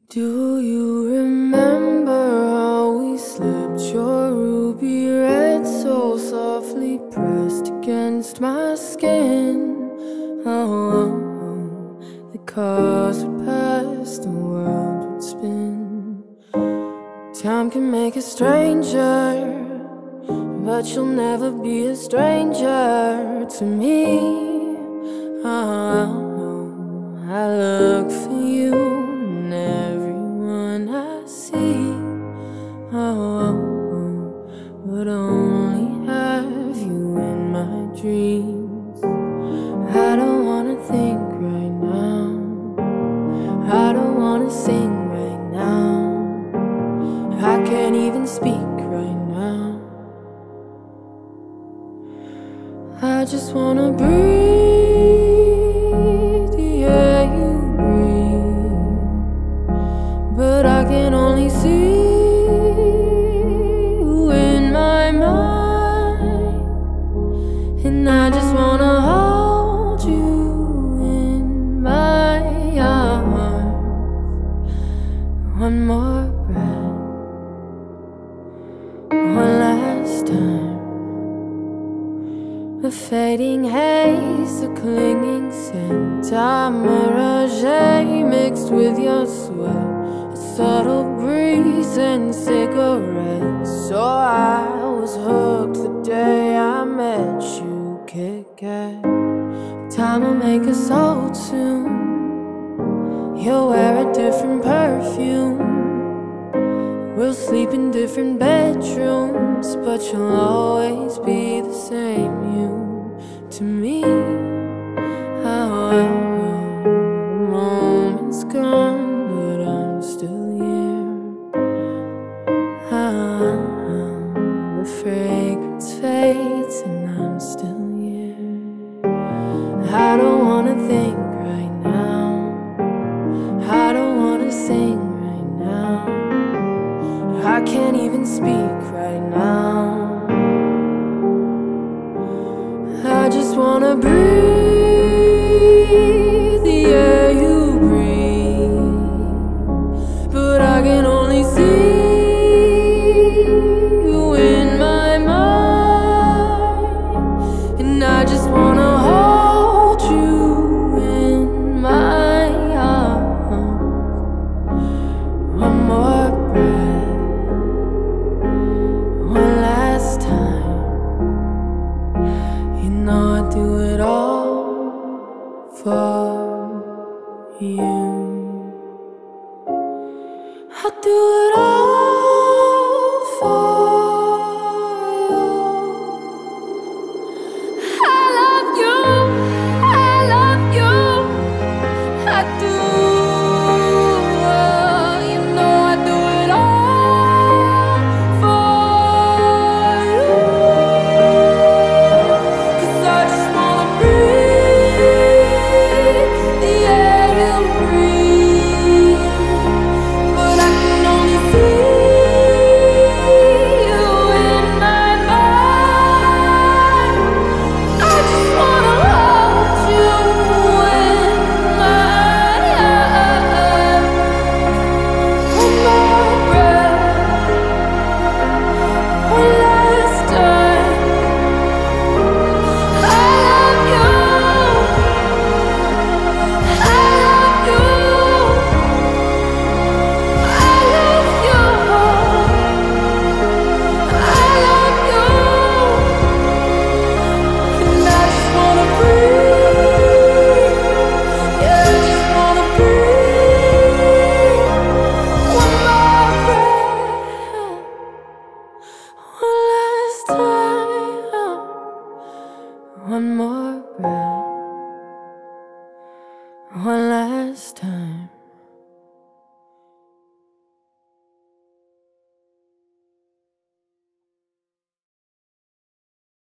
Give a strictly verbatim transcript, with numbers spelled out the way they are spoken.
Do you remember how we slept? Your ruby red soul softly pressed against my skin. Oh, oh, oh. The cars would pass, the world would spin. Time can make a stranger, but you'll never be a stranger to me. Oh, I look for you in everyone I see. Oh, but only have you in my dreams. I don't wanna think right now. I don't wanna sing right now. I can't even speak right now. I just wanna breathe the air you breathe, but I can only see you in my mind. And I just wanna hold you in my arms. One more breath, one last time. A fading haze, a clinging scent, a mirage mixed with your sweat, a subtle breeze and cigarettes. So I was hooked the day I met you, Kit Kat. Time will make us old soon. You'll wear a different perfume. We'll sleep in different bedrooms, but you'll always be the same you to me. Oh, oh, oh. The moment's gone, but I'm still here. Oh, oh. The fragrance fades and I'm still here. I don't wanna think right now. I don't wanna sing right now. I can't even speak right now. I just wanna breathe the air you breathe, but I can only see you in my mind. And I just wanna hold you in my arms. One more breath, one last time. You know I'd do it all for you. I'd do it all for you. I love you, I love you, I do. You know I'd do it all for you. One more breath, one last time.